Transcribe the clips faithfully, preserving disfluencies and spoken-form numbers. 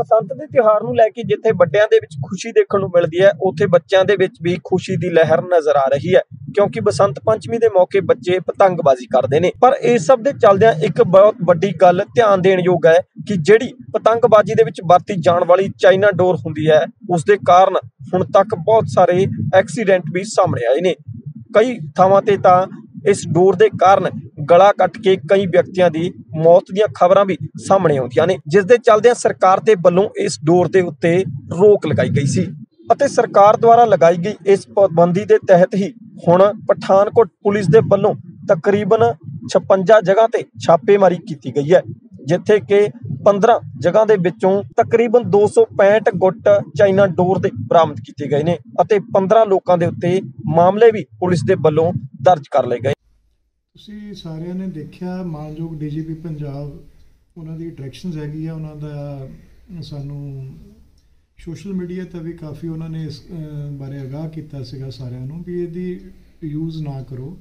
ਬਸੰਤ ਦੇ ਤਿਉਹਾਰ ਨੂੰ ਲੈ ਕੇ ਜਿੱਥੇ ਵੱਡਿਆਂ ਦੇ ਵਿੱਚ ਖੁਸ਼ੀ ਦੇਖਣ ਨੂੰ ਮਿਲਦੀ ਹੈ, ਉੱਥੇ ਬੱਚਿਆਂ ਦੇ ਵਿੱਚ ਵੀ ਖੁਸ਼ੀ ਦੀ ਲਹਿਰ ਨਜ਼ਰ ਆ ਰਹੀ ਹੈ, ਕਿਉਂਕਿ ਬਸੰਤ ਪੰਚਮੀ ਦੇ ਮੌਕੇ ਬੱਚੇ ਪਤੰਗਬਾਜ਼ੀ ਕਰਦੇ ਨੇ। ਪਰ ਇਸ ਸਭ ਦੇ ਚੱਲਦਿਆਂ ਇੱਕ ਬਹੁਤ ਵੱਡੀ ਗੱਲ ਧਿਆਨ ਦੇਣ ਯੋਗ ਹੈ ਕਿ ਜਿਹੜੀ ਪਤੰਗਬਾਜ਼ੀ ਦੇ ਵਿੱਚ ਵਰਤੀ ਜਾਣ ਵਾਲੀ ਚਾਈਨਾ ਡੋਰ ਹੁੰਦੀ ਹੈ, ਉਸ ਦੇ ਕਾਰਨ ਹੁਣ ਤੱਕ ਬਹੁਤ ਸਾਰੇ ਐਕਸੀਡੈਂਟ ਵੀ ਸਾਹਮਣੇ ਆਏ ਨੇ। ਕਈ ਥਾਵਾਂ ਤੇ ਤਾਂ ਇਸ ਡੋਰ ਦੇ ਕਾਰਨ ਗਲਾ ਕੱਟ ਕੇ ਕਈ ਵਿਅਕਤੀਆਂ ਦੀ ਮੌਤ ਦੀਆਂ ਖਬਰਾਂ ਵੀ ਸਾਹਮਣੇ ਆਉਂਦੀਆਂ ਨੇ, ਜਿਸ ਦੇ ਚੱਲਦਿਆਂ ਸਰਕਾਰ ਦੇ ਵੱਲੋਂ ਇਸ ਡੋਰ ਦੇ ਉੱਤੇ ਰੋਕ ਲਗਾਈ ਗਈ ਸੀ ਅਤੇ ਸਰਕਾਰ ਦੁਆਰਾ ਲਗਾਈ ਗਈ ਇਸ ਪਾਬੰਦੀ ਦੇ ਤਹਿਤ ਹੀ ਹੁਣ ਪਠਾਨਕੋਟ ਪੁਲਿਸ ਦੇ ਵੱਲੋਂ ਤਕਰੀਬਨ ਛਪੰਜਾ ਜਗ੍ਹਾ ਤੇ ਛਾਪੇਮਾਰੀ ਕੀਤੀ ਗਈ ਹੈ, ਜਿੱਥੇ ਕਿ ਪੰਦਰਾਂ ਜਗ੍ਹਾ ਦੇ ਵਿੱਚੋਂ ਤਕਰੀਬਨ ਦੋ ਸੌ ਪੈਂਹਠ ਗੁੱਟ ਚਾਈਨਾ ਡੋਰ ਦੇ ਬਰਾਮਦ ਕੀਤੇ ਗਏ ਨੇ ਅਤੇ ਪੰਦਰਾਂ ਲੋਕਾਂ ਦੇ ਉੱਤੇ ਮਾਮਲੇ ਵੀ ਪੁਲਿਸ ਦੇ ਵੱਲੋਂ ਦਰਜ ਕਰ ਲਏ ਗਏ। ਤੁਸੀਂ ਸਾਰਿਆਂ ਨੇ ਦੇਖਿਆ ਮਾਨਯੋਗ ਡੀਜੀਪੀ ਪੰਜਾਬ ਉਹਨਾਂ ਦੀ ਡਾਇਰੈਕਸ਼ਨਸ ਹੈਗੀ ਆ, ਉਹਨਾਂ ਦਾ ਸਾਨੂੰ ਸੋਸ਼ਲ ਮੀਡੀਆ 'ਤੇ ਵੀ ਕਾਫੀ ਉਹਨਾਂ ਨੇ ਇਸ ਬਾਰੇ ਆਗਾਹ ਕੀਤਾ ਸੀਗਾ ਸਾਰਿਆਂ ਨੂੰ ਵੀ ਇਹਦੀ ਯੂਜ਼ ਨਾ ਕਰੋ।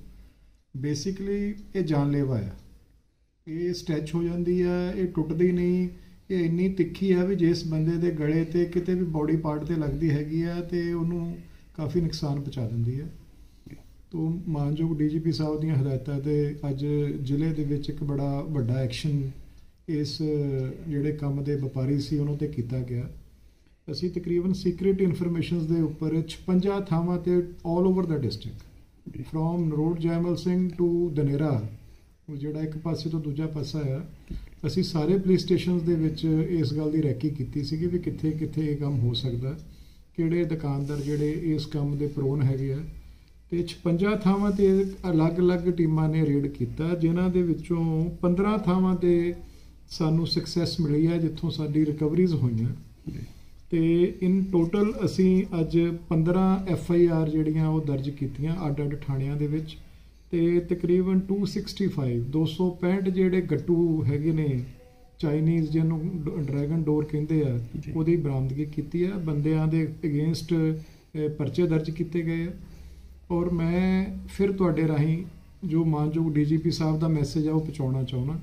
ਬੇਸਿਕਲੀ ਇਹ ਜਾਨਲੇਵਾ ਆ, ਇਹ ਸਟੈਚ ਹੋ ਜਾਂਦੀ ਹੈ, ਇਹ ਟੁੱਟਦੀ ਨਹੀਂ, ਇਹ ਇੰਨੀ ਤਿੱਖੀ ਹੈ ਵੀ ਜਿਸ ਬੰਦੇ ਦੇ ਗਲੇ 'ਤੇ ਕਿਤੇ ਵੀ ਬੋਡੀ ਪਾਰਟ 'ਤੇ ਲੱਗਦੀ ਹੈਗੀ ਆ ਤੇ ਉਹਨੂੰ ਕਾਫੀ ਨੁਕਸਾਨ ਪਹੁੰਚਾ ਦਿੰਦੀ ਹੈ। ਤੋ ਮਾਨਯੋਗ ਡੀਜੀਪੀ ਸਾਹਿਬ ਦੀਆਂ ਹਦਾਇਤਾਂ 'ਤੇ ਅੱਜ ਜ਼ਿਲ੍ਹੇ ਦੇ ਵਿੱਚ ਇੱਕ ਬੜਾ ਵੱਡਾ ਐਕਸ਼ਨ ਇਸ ਜਿਹੜੇ ਕੰਮ ਦੇ ਵਪਾਰੀ ਸੀ ਉਹਨਾਂ 'ਤੇ ਕੀਤਾ ਗਿਆ। ਅਸੀਂ ਤਕਰੀਬਨ ਸੀਕ੍ਰੇਟ ਇਨਫੋਰਮੇਸ਼ਨਸ ਦੇ ਉੱਪਰ ਛਪੰਜਾ ਥਾਵਾਂ 'ਤੇ ਆਲ ਓਵਰ ਦਾ district from Narot Jaimal Singh to Danera, ਜਿਹੜਾ ਇੱਕ ਪਾਸੇ ਤੋਂ ਦੂਜਾ ਪਾਸਾ ਆ, ਅਸੀਂ ਸਾਰੇ ਪੁਲਿਸ ਸਟੇਸ਼ਨਸ ਦੇ ਵਿੱਚ ਇਸ ਗੱਲ ਦੀ ਰੈਕੀ ਕੀਤੀ ਸੀਗੀ ਵੀ ਕਿੱਥੇ ਕਿੱਥੇ ਇਹ ਕੰਮ ਹੋ ਸਕਦਾ, ਕਿਹੜੇ ਦੁਕਾਨਦਾਰ ਜਿਹੜੇ ਇਸ ਕੰਮ ਦੇ ਪ੍ਰੋਨ ਹੈਗੇ ਆ। ਤੇ ਛਪੰਜਾ ਥਾਵਾਂ 'ਤੇ ਅਲੱਗ-ਅਲੱਗ ਟੀਮਾਂ ਨੇ ਰੇਡ ਕੀਤਾ, ਜਿਨ੍ਹਾਂ ਦੇ ਵਿੱਚੋਂ ਪੰਦਰਾਂ ਥਾਵਾਂ 'ਤੇ ਸਾਨੂੰ ਸਕਸੈਸ ਮਿਲੀ ਹੈ, ਜਿੱਥੋਂ ਸਾਡੀ ਰਿਕਵਰੀਜ਼ ਹੋਈਆਂ। ਤੇ ਇਨ ਟੋਟਲ ਅਸੀਂ ਅੱਜ ਪੰਦਰਾਂ ਐਫ ਆਈ ਆਰ ਜਿਹੜੀਆਂ ਉਹ ਦਰਜ ਕੀਤੀਆਂ ਅੱਡ-ਅੱਡ ਥਾਣਿਆਂ ਦੇ ਵਿੱਚ, ਤੇ ਤਕਰੀਬਨ ਦੋ ਸੌ ਪੈਂਸਠ ਦੋ ਸੌ ਪੈਂਹਠ ਜਿਹੜੇ ਗੱਟੂ ਹੈਗੇ ਨੇ ਚਾਈਨੀਜ਼, ਜਿਹਨੂੰ ਡਰੈਗਨ ਡੋਰ ਕਹਿੰਦੇ ਆ, ਉਹਦੀ ਬਰਾਮਦਗੀ ਕੀਤੀ ਆ। ਬੰਦਿਆਂ ਦੇ ਅਗੇਂਸਟ ਪਰਚੇ ਦਰਜ ਕੀਤੇ ਗਏ ਆ। ਔਰ ਮੈਂ ਫਿਰ ਤੁਹਾਡੇ ਰਾਹੀਂ ਜੋ ਮਾਨਯੋਗ ਡੀ ਜੀ ਪੀ ਸਾਹਿਬ ਦਾ ਮੈਸੇਜ ਆ ਉਹ ਪਹੁੰਚਾਉਣਾ ਚਾਹੁੰਦਾ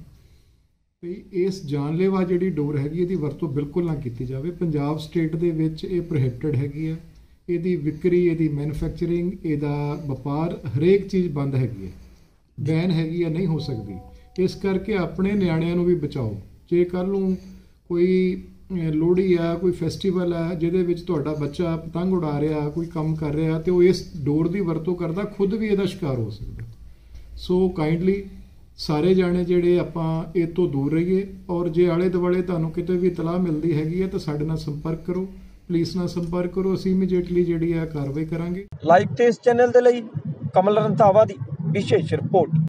ਵੀ ਇਸ ਜਾਨਲੇਵਾ ਜਿਹੜੀ ਡੋਰ ਹੈਗੀ ਇਹਦੀ ਵਰਤੋਂ ਬਿਲਕੁਲ ਨਾ ਕੀਤੀ ਜਾਵੇ। ਪੰਜਾਬ ਸਟੇਟ ਦੇ ਵਿੱਚ ਇਹ ਪ੍ਰੋਹਿਬਿਟਡ ਹੈਗੀ ਆ, ਇਹਦੀ ਵਿਕਰੀ, ਇਹਦੀ ਮੈਨੂਫੈਕਚਰਿੰਗ, ਇਹਦਾ ਵਪਾਰ, ਹਰੇਕ ਚੀਜ਼ ਬੰਦ ਹੈਗੀ ਹੈ, ਬੈਨ ਹੈਗੀ ਆ, ਨਹੀਂ ਹੋ ਸਕਦੀ। ਇਸ ਕਰਕੇ ਆਪਣੇ ਨਿਆਣਿਆਂ ਨੂੰ ਵੀ ਬਚਾਓ। ਜੇ ਕੱਲ੍ਹ ਨੂੰ ਕੋਈ ਲੋਹੜੀ ਆ, ਕੋਈ ਫੈਸਟੀਵਲ ਆ ਜਿਹਦੇ ਵਿੱਚ ਤੁਹਾਡਾ ਬੱਚਾ ਪਤੰਗ ਉਡਾ ਰਿਹਾ, ਕੋਈ ਕੰਮ ਕਰ ਰਿਹਾ ਤੇ ਉਹ ਇਸ ਡੋਰ ਦੀ ਵਰਤੋਂ ਕਰਦਾ, ਖੁਦ ਵੀ ਇਹਦਾ ਸ਼ਿਕਾਰ ਹੋ ਸਕਦਾ। ਸੋ ਕਾਈਂਡਲੀ ਸਾਰੇ ਜਾਣੇ ਜਿਹੜੇ ਆਪਾਂ ਇਹ ਤੋਂ ਦੂਰ ਰਹੀਏ, ਔਰ ਜੇ ਆਲੇ ਦੁਆਲੇ ਤੁਹਾਨੂੰ ਕਿਤੇ ਵੀ ਇਤਲਾਹ ਮਿਲਦੀ ਹੈਗੀ ਹੈ ਤਾਂ ਸਾਡੇ ਨਾਲ ਸੰਪਰਕ ਕਰੋ, ਪੁਲਿਸ ਨਾਲ ਸੰਪਰਕ ਕਰੋ, ਅਸੀਂ ਇਮੀਡੀਏਟਲੀ ਜਿਹੜੀ ਹੈ ਕਾਰਵਾਈ ਕਰਾਂਗੇ। ਲਾਈਵ ਤੇ ਇਸ ਚੈਨਲ ਦੇ ਲਈ ਕਮਲ ਰੰਧਾਵਾ ਦੀ ਵਿਸ਼ੇਸ਼ ਰਿਪੋਰਟ।